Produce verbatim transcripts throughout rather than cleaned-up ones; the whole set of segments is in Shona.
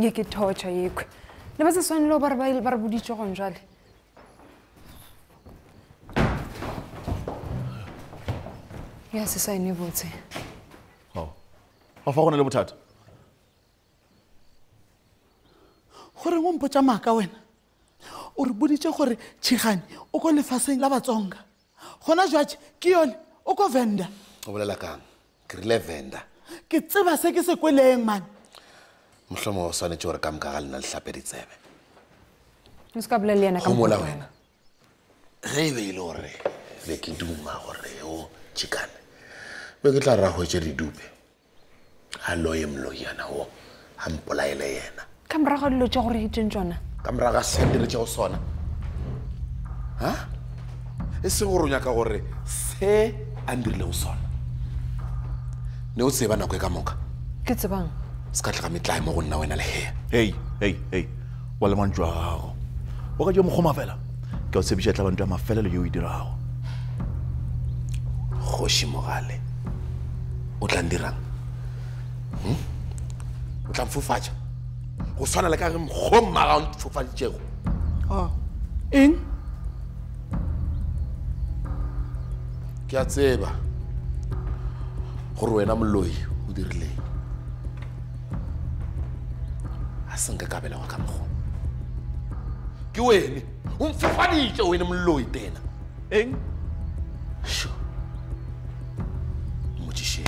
Ngeke torture yekwe. Le ba se swanelo ba re ba ile ba re boditse go njale. Ya se sa ene botse. Oh. Ga fa gona le bothata. Gore mo mpotsa maka wena. O re boditse gore Tshigane o go lefaseng la Batsonga. Gona jwatse ke yone o go venda. O bolela kang? Ke rile venda. Ke tseba se ke se kweleng man. Mohlomong o swanetse gore ka moka ga lena le hlape ditsebe. O ska bolela le ena ka mola wena. Ge e be ile gore be ke duma gore o Tshigane. Be ke tla ra go tse di dupe. A loye mloyana o a mpolaele yena. Ka morago dilo tša gore ke tsona. Ka morago ga sendire tšeo sona. Ha? E se gore o nyaka gore se a ndirile o sona. Ne o tseba nako e ka moka. Ke tsebang. Se ka tla ga metlae mo go nna wena le hea. Hey, hey, hey. Wa le mantswe a gago. O ka jo mogoma fela. Ke o tsebiša tla bantwa mafelelo yo o e dirago. Kgoši Mogale. O tla ndirang? Hm? O tla mfofatša? Go swana le ka ge mkgomma ga o ntfofaditšego. Oh. Eng? Ke a tseba gore wena moloi o dirileng. A senka ka bela go ka mkgomma. Ke wene o mfofaditše wena moloi tena. Eng? Sure. Motšišeng.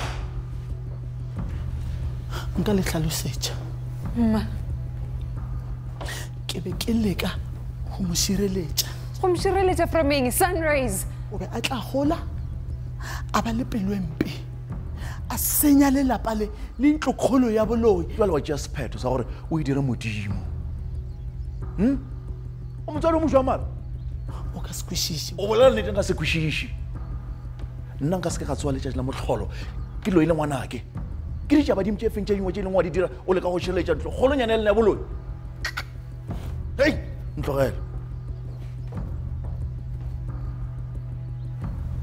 Nka le tlhalosetša. Mma. Ke be ke leka go mo šireletša. Go mo šireletša from eng? Sunrise. O be a tla gola a ba le pelo e mpe. A senya lelapa le le ntlokgolo ya boloi. Jwale wa tšea sephetho sa gore o e dire modimo. Hm? O motswadi o mošwa mara? O ka se kwešiše. O bolela nnete nka se kwešiše. Nna nka se ke ga tsoa letšatši la motlholo ke loile ngwanake. Ke ditša badimo tše feng tše dingwe tše leng wa di dira o leka go šireletša ntlo kgolonyana ya lena ya boloi. Hei, ntlogele.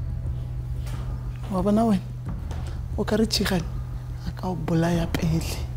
Wa bona wena o ka re Tshigane a ka o bolaya pele.